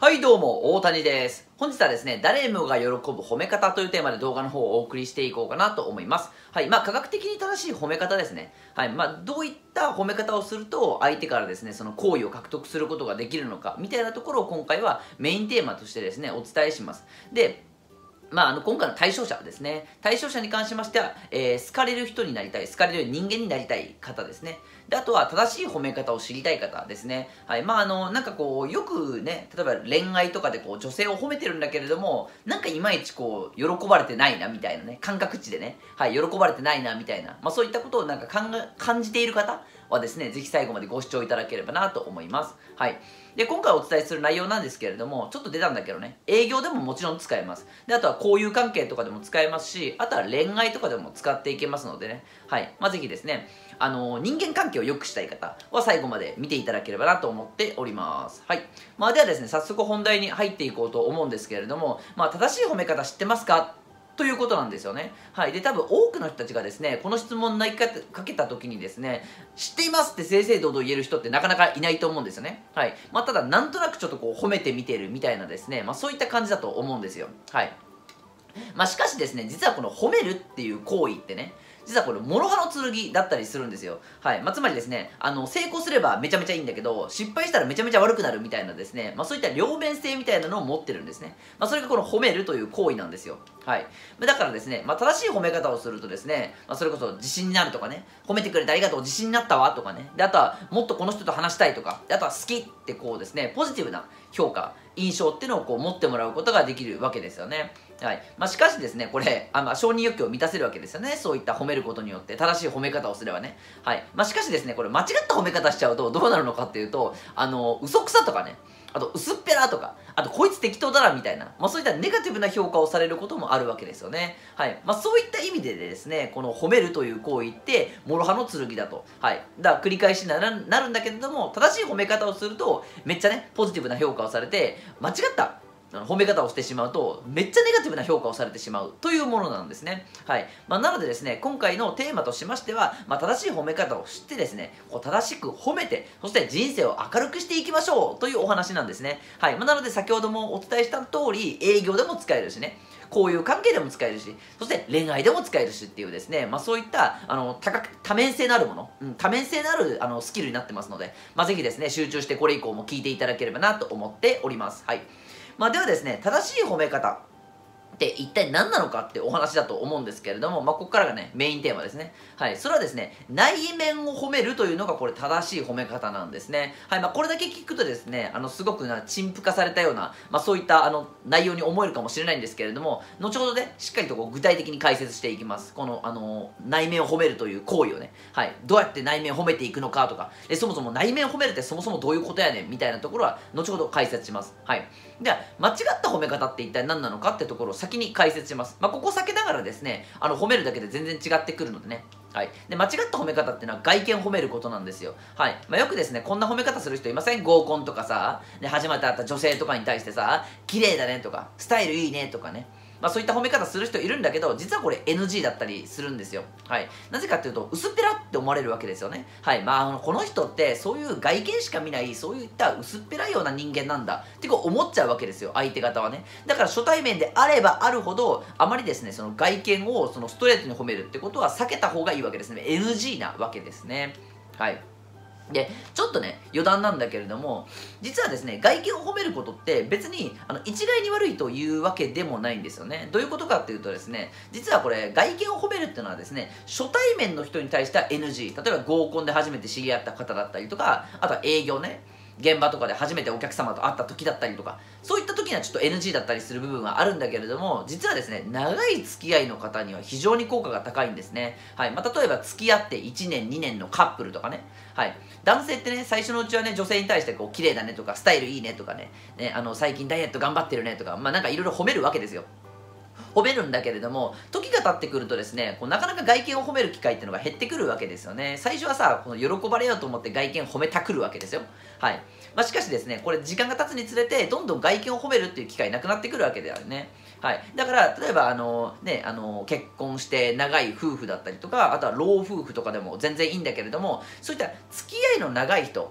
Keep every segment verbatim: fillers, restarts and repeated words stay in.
はいどうも、大谷です。本日はですね、誰もが喜ぶ褒め方というテーマで動画の方をお送りしていこうかなと思います。はい、まあ科学的に正しい褒め方ですね。はい、まあどういった褒め方をすると相手からですね、その好意を獲得することができるのかみたいなところを今回はメインテーマとしてですね、お伝えします。で、まあ、あの今回の対象者ですね。対象者に関しましては、えー好かれる人になりたい、好かれる人間になりたい方ですね。で、あとは正しい褒め方を知りたい方ですね。はい。まあ、あの、なんかこう、よくね、例えば恋愛とかでこう、女性を褒めてるんだけれども、なんかいまいちこう、喜ばれてないな、みたいなね、感覚値でね、はい、喜ばれてないな、みたいな、まあそういったことをなんか感が感じている方はですね、ぜひ最後までご視聴いただければなと思います。はい。で、今回お伝えする内容なんですけれども、ちょっと出たんだけどね、営業でももちろん使えます。で、あとは交友関係とかでも使えますし、あとは恋愛とかでも使っていけますのでね、はい。まあ、ぜひですね、あのー、人間関係を良くしたい方は最後まで見ていただければなと思っております。はい。まあ、ではですね、早速本題に入っていこうと思うんですけれども、まあ、正しい褒め方知ってますかということなんですよね。はい。で、多分多くの人たちがですね、この質問投げかけた時にですね、知っていますって正々堂々言える人ってなかなかいないと思うんですよね。はい。まあ、ただ、なんとなくちょっとこう褒めてみてるみたいなですね、まあ、そういった感じだと思うんですよ。はい。まあ、しかしですね、実はこの褒めるっていう行為ってね、実はこれ、諸刃の剣だったりするんですよ。はい。まあ、つまりですね、あの、成功すればめちゃめちゃいいんだけど、失敗したらめちゃめちゃ悪くなるみたいなですね、まあ、そういった両面性みたいなのを持ってるんですね。まあ、それがこの褒めるという行為なんですよ。はい。だからですね、まあ、正しい褒め方をするとですね、まあ、それこそ自信になるとかね、褒めてくれてありがとう、自信になったわとかね、で、あとはもっとこの人と話したいとか、であとは好きってこうですね、ポジティブな評価、印象っていうのをこう持ってもらうことができるわけですよね。はい。まあ、しかしですね、これ、あまあ、承認欲求を満たせるわけですよね。そういった褒めることによって、正しい褒め方をすればね。はい。まあ、しかしですね、これ間違った褒め方しちゃうとどうなるのかっていうと、あの、嘘くさとかね、あと薄っぺらとか、あとこいつ適当だなみたいな、まあ、そういったネガティブな評価をされることもあるわけですよね。はい。まあ、そういった意味でですね、この褒めるという行為って、諸刃の剣だと。はい。だから繰り返しになるなるんだけれども、正しい褒め方をすると、めっちゃね、ポジティブな評価をされて、間違った褒め方をしてしまうとめっちゃネガティブな評価をされてしまうというものなんですね。はい。まあ、なのでですね、今回のテーマとしましては、まあ、正しい褒め方を知ってですね、こう正しく褒めて、そして人生を明るくしていきましょうというお話なんですね。はい。まあ、なので先ほどもお伝えした通り、営業でも使えるしね、交友関係でも使えるし、そして恋愛でも使えるしっていうですね、まあ、そういったあの多角多面性のあるもの、うん、多面性のあるあのスキルになってますので、まあ、ぜひですね、集中してこれ以降も聞いていただければなと思っております。はい。まあ、ではですね、正しい褒め方って一体何なのかってお話だと思うんですけれども、まあ、ここからがね、メインテーマですね。はい。それはですね、内面を褒めるというのがこれ正しい褒め方なんですね。はい。まあ、これだけ聞くとですね、あの、すごくな、陳腐化されたような、まあ、そういったあの、内容に思えるかもしれないんですけれども、後ほどね、しっかりとこう具体的に解説していきます。この、あの、内面を褒めるという行為をね、はい。どうやって内面を褒めていくのかとか、えそもそも内面を褒めるってそもそもどういうことやねんみたいなところは、後ほど解説します。はい。では、間違った褒め方って一体何なのかってところを先に解説します。まあ、ここを避けながらですね、あの褒めるだけで全然違ってくるのでね。はい。で、間違った褒め方っていうのは外見を褒めることなんですよ。はい。まあ、よくですね、こんな褒め方する人いません？合コンとかさ、で、初めて会った女性とかに対してさ、綺麗だねとか、スタイルいいねとかね。まあ、そういった褒め方する人いるんだけど、実はこれ エヌジー だったりするんですよ。はい。なぜかっていうと、薄っぺらって思われるわけですよね。はい。まあ、あのこの人ってそういう外見しか見ない、そういった薄っぺらいような人間なんだってこう思っちゃうわけですよ、相手方はね。だから初対面であればあるほど、あまりですね、その外見をそのストレートに褒めるってことは避けた方がいいわけですね。エヌジー なわけですね。はい。で、ちょっとね、余談なんだけれども、実はですね、外見を褒めることって別にあの一概に悪いというわけでもないんですよね。どういうことかっていうとですね、実はこれ、外見を褒めるっていうのはですね、初対面の人に対しては エヌジー。例えば合コンで初めて知り合った方だったりとか、あとは営業ね。現場とかで初めてお客様と会った時だったりとか、そういった時にはちょっと エヌジー だったりする部分はあるんだけれども、実はですね、長い付き合いの方には非常に効果が高いんですね。はい。まあ、例えば付き合っていちねん、にねんのカップルとかね。はい。男性ってね、最初のうちはね、女性に対してこう、綺麗だねとか、スタイルいいねとかね、ね、あの、最近ダイエット頑張ってるねとか、まあ、なんかいろいろ褒めるわけですよ。褒めるんだけれども、時が経ってくるとですね、こうなかなか外見を褒める機会っていうのが減ってくるわけですよね。最初はさ、この喜ばれようと思って外見褒めたくるわけですよ。はい。まあ、しかしですね、これ時間が経つにつれて、どんどん外見を褒めるっていう機会なくなってくるわけだよね。はい。だから、例えば、あの、ね、あの、結婚して長い夫婦だったりとか、あとは老夫婦とかでも全然いいんだけれども、そういった付き合いの長い人、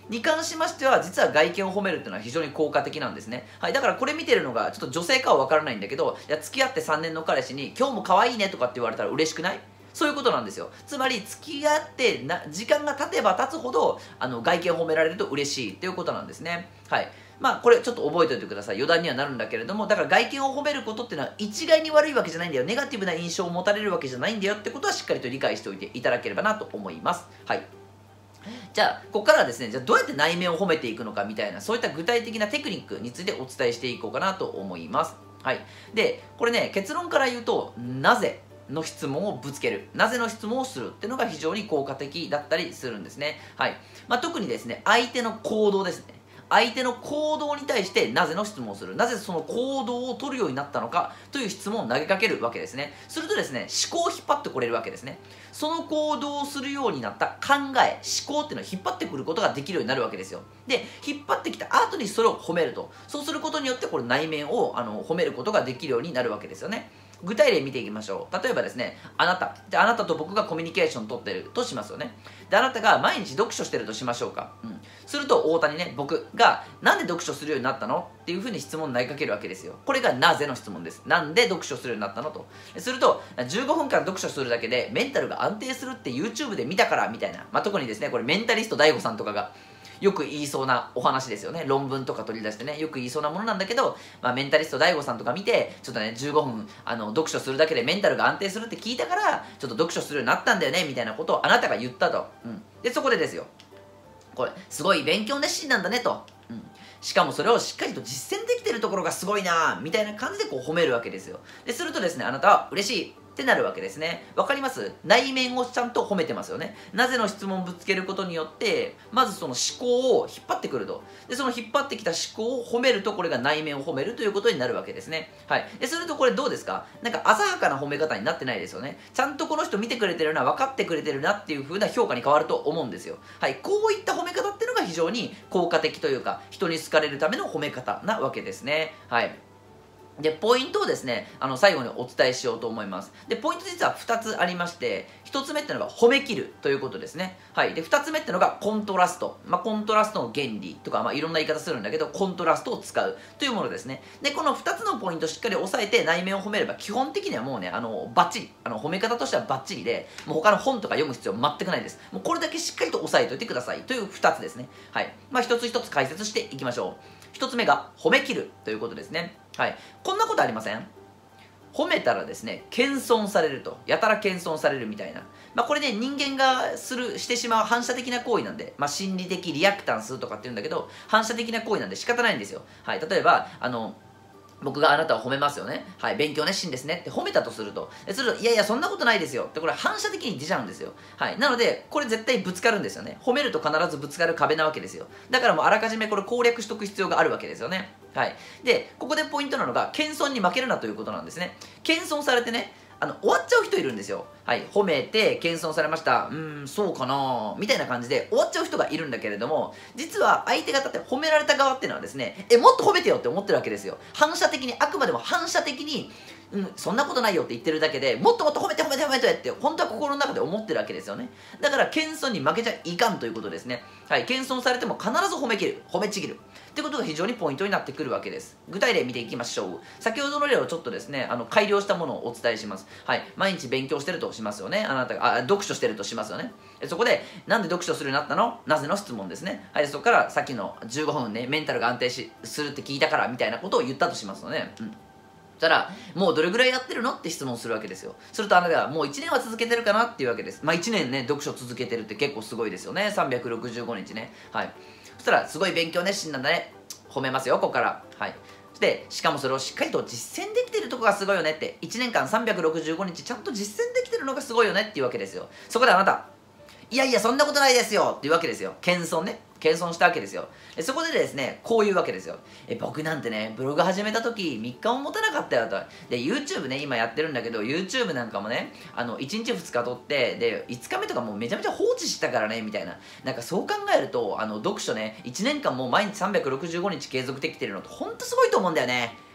に関しましては実は外見を褒めるっていうのは非常に効果的なんですね。はい、だからこれ見てるのがちょっと女性かは分からないんだけど、いや付き合ってさんねんの彼氏に今日も可愛いねとかって言われたら嬉しくない？そういうことなんですよ。つまり付き合ってな時間が経てば経つほどあの外見を褒められると嬉しいということなんですね。はい。まあこれちょっと覚えておいてください。余談にはなるんだけれども、だから外見を褒めることっていうのは一概に悪いわけじゃないんだよ。ネガティブな印象を持たれるわけじゃないんだよってことはしっかりと理解しておいていただければなと思います。はい。じゃあ、ここからはですね、じゃあどうやって内面を褒めていくのかみたいな、そういった具体的なテクニックについてお伝えしていこうかなと思います。はい。で、これね、結論から言うと、なぜの質問をぶつける。なぜの質問をするっていうのが非常に効果的だったりするんですね。はい。まあ、特にですね、相手の行動ですね。相手の行動に対してなぜの質問をする。なぜその行動を取るようになったのかという質問を投げかけるわけですね。するとですね、思考を引っ張ってこれるわけですね。その行動をするようになった考え、思考っていうのを引っ張ってくることができるようになるわけですよ。で、引っ張ってきた後にそれを褒めると。そうすることによってこれ内面をあの褒めることができるようになるわけですよね。具体例見ていきましょう。例えばですね、あなた。で、あなたと僕がコミュニケーション取ってるとしますよね。で、あなたが毎日読書してるとしましょうか。うん。すると、大谷ね、僕が、なんで読書するようになったのっていうふうに質問を投げかけるわけですよ。これがなぜの質問です。なんで読書するようになったのと。すると、じゅうごふんかん読書するだけでメンタルが安定するって YouTube で見たからみたいな。まあ、特にですね、これメンタリスト ダイゴ さんとかが、よく言いそうなお話ですよね。論文とか取り出してね、よく言いそうなものなんだけど、まあ、メンタリスト ダイゴ さんとか見て、ちょっとね、じゅうごふんあの読書するだけでメンタルが安定するって聞いたから、ちょっと読書するようになったんだよね、みたいなことをあなたが言ったと。うん。で、そこでですよ。これ、すごい勉強熱心なんだねと。うん。しかもそれをしっかりと実践できてるところがすごいなみたいな感じでこう褒めるわけですよ。で、するとですね、あなたは嬉しい。ってなるわけですね。わかります？内面をちゃんと褒めてますよね。なぜの質問をぶつけることによって、まずその思考を引っ張ってくると。で、その引っ張ってきた思考を褒めると、これが内面を褒めるということになるわけですね。はい。で、するとこれどうですか？なんか浅はかな褒め方になってないですよね。ちゃんとこの人見てくれてるな、分かってくれてるなっていう風な評価に変わると思うんですよ。はい。こういった褒め方っていうのが非常に効果的というか、人に好かれるための褒め方なわけですね。はい。で、ポイントをですね、あの、最後にお伝えしようと思います。で、ポイント実はふたつありまして、ひとつめってのが褒め切るということですね。はい。で、ふたつめってのがコントラスト。まあ、コントラストの原理とか、まあ、いろんな言い方するんだけど、コントラストを使うというものですね。で、このふたつのポイントをしっかり押さえて内面を褒めれば、基本的にはもうね、あの、バッチリ。あの、褒め方としてはバッチリで、もう他の本とか読む必要全くないです。もうこれだけしっかりと押さえておいてくださいというふたつですね。はい。まあ、一つ一つ解説していきましょう。ひとつめが褒め切るということですね。はい。こんなことありません？褒めたらですね、謙遜されると。やたら謙遜されるみたいな。まあこれね、人間がする、してしまう反射的な行為なんで、まあ心理的リアクタンスとかって言うんだけど、反射的な行為なんで仕方ないんですよ。はい。例えば、あの、僕があなたを褒めますよね。はい、勉強熱心ですねって褒めたとすると、すると、いやいや、そんなことないですよって、これ反射的に出ちゃうんですよ。はい。なので、これ絶対ぶつかるんですよね。褒めると必ずぶつかる壁なわけですよ。だからもうあらかじめこれ攻略しとく必要があるわけですよね。はい。で、ここでポイントなのが、謙遜に負けるなということなんですね。謙遜されてね、あの、終わっちゃう人いるんですよ。はい。褒めて、謙遜されました。うーん、そうかなみたいな感じで終わっちゃう人がいるんだけれども、実は相手方って褒められた側っていうのはですね、え、もっと褒めてよって思ってるわけですよ。反射的に、あくまでも反射的に、うん、そんなことないよって言ってるだけで、もっともっと褒めて褒めて褒めてって、本当は心の中で思ってるわけですよね。だから、謙遜に負けちゃいかんということですね。はい。謙遜されても必ず褒めきる。褒めちぎる。ってことが非常にポイントになってくるわけです。具体例見ていきましょう。先ほどの例をちょっとですね、あの、改良したものをお伝えします。はい。毎日勉強してるとしますよね。あなたが、あ、読書してるとしますよね。そこで、なんで読書するようになったの？なぜの質問ですね。はい。そこから、さっきのじゅうごふんね、メンタルが安定しするって聞いたから、みたいなことを言ったとしますよね。うん。そしたら、もうどれぐらいやってるのって質問するわけですよ。するとあなたが、もういちねんは続けてるかなっていうわけです。まあいちねんね、読書続けてるって結構すごいですよね。さんびゃくろくじゅうごにちね。はい。そしたら、すごい勉強熱心なんだね。褒めますよ、ここから。はい。で、しかもそれをしっかりと実践できてるとこがすごいよねって、いちねんかんさんびゃくろくじゅうごにちちゃんと実践できてるのがすごいよねっていうわけですよ。そこであなた、いやいや、そんなことないですよっていうわけですよ。謙遜ね。謙遜したわけですよ。そこでですね、こういうわけですよ。え、僕なんてね、ブログ始めた時みっかも持たなかったよと。で、YouTube ね、今やってるんだけど、YouTube なんかもね、あの、いちにちふつか撮って、で、いつかめとかもうめちゃめちゃ放置したからね、みたいな。なんかそう考えると、あの、読書ね、いちねんかんもう毎日さんびゃくろくじゅうごにち継続できてるのってほんとすごいと思うんだよね。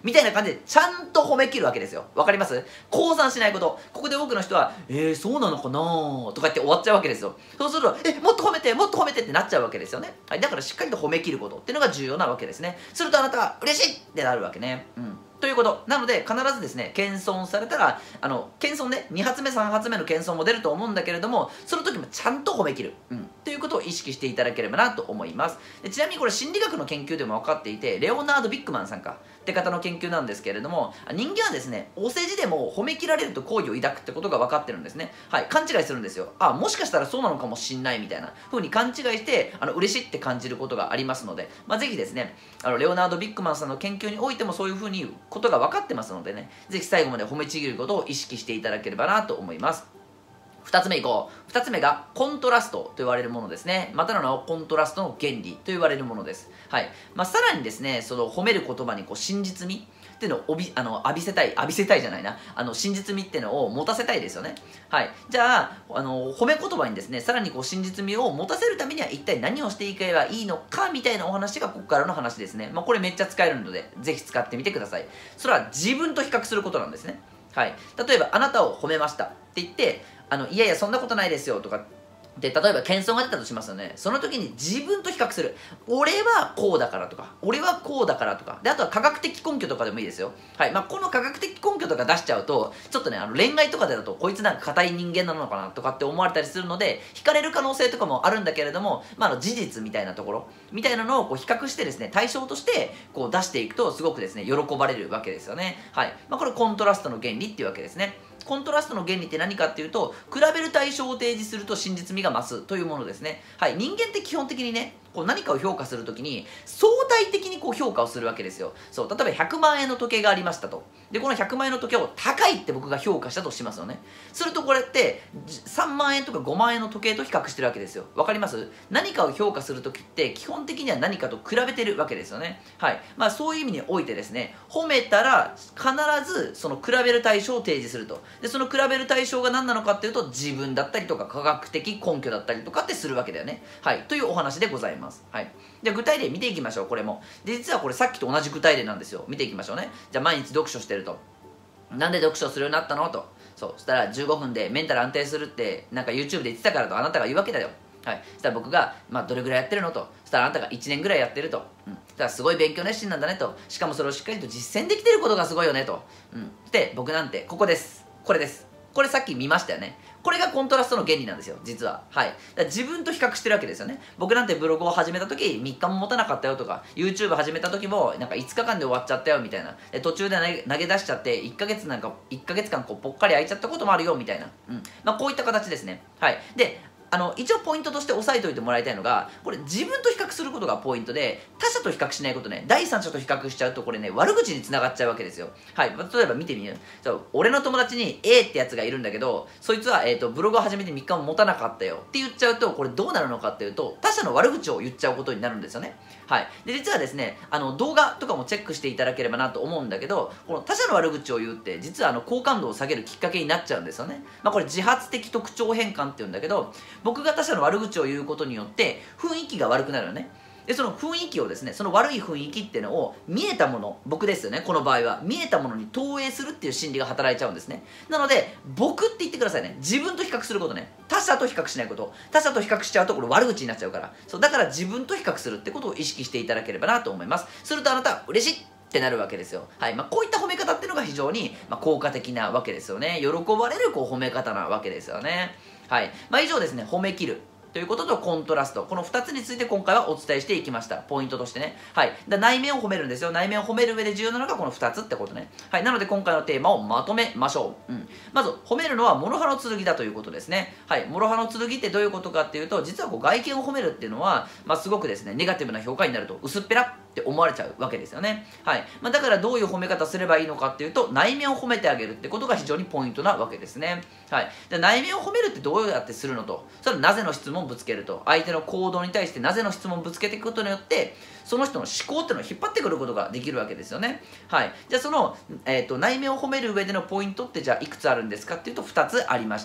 みたいな感じでちゃんと褒めきるわけですよ。わかります？降参しないこと。ここで多くの人は、えー、そうなのかなーとか言って終わっちゃうわけですよ。そうすると、え、もっと褒めて、もっと褒めてってなっちゃうわけですよね。はい、だからしっかりと褒めきることっていうのが重要なわけですね。するとあなたは嬉しいってなるわけね。うん。ということ。なので、必ずですね、謙遜されたら、あの、謙遜ね、に発目、さん発目の謙遜も出ると思うんだけれども、その時もちゃんと褒めきる。うん。ということを意識していただければなと思います。でちなみにこれ心理学の研究でも分かっていて、レオナード・ビッグマンさんかって方の研究なんですけれども、人間はですね、お世辞でも褒めきられると好意を抱くってことが分かってるんですね。はい、勘違いするんですよ。あ、もしかしたらそうなのかもしんないみたいな風に勘違いして、あの嬉しいって感じることがありますので、まあ、ぜひですね、あのレオナード・ビッグマンさんの研究においてもそういう風にことが分かってますのでね、ぜひ最後まで褒めちぎることを意識していただければなと思います。ふたつめいこう。ふたつめがコントラストと言われるものですね。またの名をコントラストの原理と言われるものです。はい。まあ、さらにですね、その褒める言葉にこう真実味っていうのをおびあの浴びせたい、浴びせたいじゃないな、あの真実味っていうのを持たせたいですよね。はい。じゃあ、あの褒め言葉にですね、さらにこう真実味を持たせるためには一体何をしていけばいいのかみたいなお話がここからの話ですね。まあ、これめっちゃ使えるので、ぜひ使ってみてください。それは自分と比較することなんですね。はい。例えば、あなたを褒めましたって言って、あのいやいやそんなことないですよとかで、例えば謙遜が出たとしますよね。その時に自分と比較する。俺はこうだからとか、俺はこうだからとか、であとは科学的根拠とかでもいいですよ。はい。まあ、この科学的根拠とか出しちゃうと、ちょっとね、あの恋愛とかでだと、こいつなんか硬い人間なのかなとかって思われたりするので、惹かれる可能性とかもあるんだけれども、まあ、あの事実みたいなところ、みたいなのをこう比較してですね、対象としてこう出していくと、すごくですね、喜ばれるわけですよね。はい。まあ、これコントラストの原理っていうわけですね。コントラストの原理って何かっていうと、比べる対象を提示すると真実味が増すというものですね。はい、人間って基本的にね、こう何かを評価するときに相対的にこう評価をするわけですよ。そう、例えばひゃくまんえんの時計がありましたと。で、このひゃくまんえんの時計を高いって僕が評価したとしますよね。するとこれってさんまんえんとかごまんえんの時計と比較してるわけですよ。わかります？何かを評価するときって基本的には何かと比べてるわけですよね。はい。まあそういう意味においてですね、褒めたら必ずその比べる対象を提示すると。で、その比べる対象が何なのかっていうと、自分だったりとか科学的根拠だったりとかってするわけだよね。はい。というお話でございます。はい。では具体例見ていきましょう。これも。で、実はこれさっきと同じ具体例なんですよ。見ていきましょうね。じゃあ毎日読書してると。なんで読書するようになったのと。そう。そしたらじゅうごふんでメンタル安定するってなんか YouTube で言ってたからとあなたが言うわけだよ。はい。そしたら僕が、まあ、どれぐらいやってるのと。そしたらあなたがいちねんぐらいやってると。うん。そしたらすごい勉強熱心なんだねと。しかもそれをしっかりと実践できてることがすごいよねと。うん。で、僕なんて、ここです。これです。これさっき見ましたよね。これがコントラストの原理なんですよ、実は。はい。だから自分と比較してるわけですよね。僕なんてブログを始めた時みっかも持たなかったよとか、YouTube 始めた時もなんかいつかかんで終わっちゃったよみたいな。で途中で投げ投げ出しちゃっていっかげつなんか、いっかげつかんこうぽっかり空いちゃったこともあるよみたいな。うん。まあこういった形ですね。はい。で、あの一応ポイントとして押さえておいてもらいたいのが、これ自分と比較することがポイントで、他者と比較しないことね、第三者と比較しちゃうとこれね、悪口につながっちゃうわけですよ。はい。例えば見てみる。そう俺の友達に A ってやつがいるんだけど、そいつは、えーと、ブログを始めてみっかも持たなかったよって言っちゃうと、これどうなるのかっていうと、他者の悪口を言っちゃうことになるんですよね。はい。で、実はですね、あの動画とかもチェックしていただければなと思うんだけど、この他者の悪口を言うって、実はあの好感度を下げるきっかけになっちゃうんですよね。まあこれ自発的特徴変換って言うんだけど、僕が他者の悪口を言うことによって雰囲気が悪くなるよね。でその雰囲気をですね、その悪い雰囲気っていうのを見えたもの、僕ですよね、この場合は見えたものに投影するっていう心理が働いちゃうんですね。なので僕って言ってくださいね。自分と比較することね。他者と比較しないこと。他者と比較しちゃうとこれ悪口になっちゃうから。そうだから自分と比較するってことを意識していただければなと思います。するとあなたは嬉しいってなるわけですよ。はい。まあ、こういった褒め方っていうのが非常に、まあ、効果的なわけですよね。喜ばれるこう褒め方なわけですよね。はい。まあ、以上ですね、褒めきるということとコントラスト、このふたつについて今回はお伝えしていきました。ポイントとしてね。はい。だ内面を褒めるんですよ。内面を褒める上で重要なのがこのふたつってことね。はい。なので今回のテーマをまとめましょう。うん。まず、褒めるのは諸刃の剣だということですね。はい。諸刃の剣ってどういうことかっていうと、実はこう外見を褒めるっていうのは、まあ、すごくですね、ネガティブな評価になると、薄っぺらって思われちゃうわけですよね。はい。まあ、だからどういう褒め方すればいいのかっていうと、内面を褒めてあげるってことが非常にポイントなわけですね。はい。で内面を褒めるってどうやってするのと、それはなぜの質問をぶつけると。相手の行動に対してなぜの質問をぶつけていくことによって、その人の思考っていうのを引っ張ってくることができるわけですよね。はい。じゃあその、えーと、内面を褒める上でのポイントってじゃあいくつあるんですかっていうとふたつありました。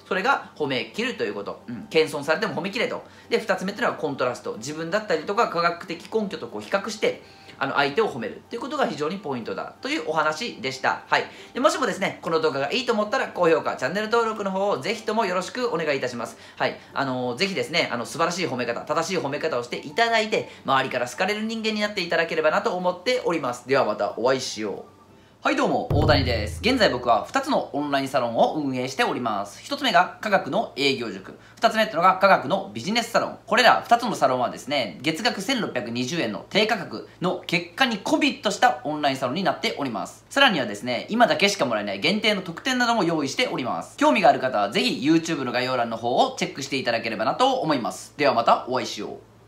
それが褒めきるということ、うん、謙遜されても褒めきれと。でふたつめっていうのはコントラスト、自分だったりとか科学的根拠とこう比較してあの相手を褒めるということが非常にポイントだというお話でした。はい、でもしもですねこの動画がいいと思ったら高評価、チャンネル登録の方をぜひともよろしくお願いいたします。はい、あのー、ぜひですねあの素晴らしい褒め方、正しい褒め方をしていただいて周りから好かれる人間になっていただければなと思っております。ではまたお会いしよう。はいどうも、大谷です。現在僕はふたつのオンラインサロンを運営しております。ひとつめが科学の営業塾。ふたつめってのが科学のビジネスサロン。これらふたつのサロンはですね、月額せんろっぴゃくにじゅうえんの低価格の結果にコミットしたオンラインサロンになっております。さらにはですね、今だけしかもらえない限定の特典なども用意しております。興味がある方はぜひ YouTube の概要欄の方をチェックしていただければなと思います。ではまたお会いしよう。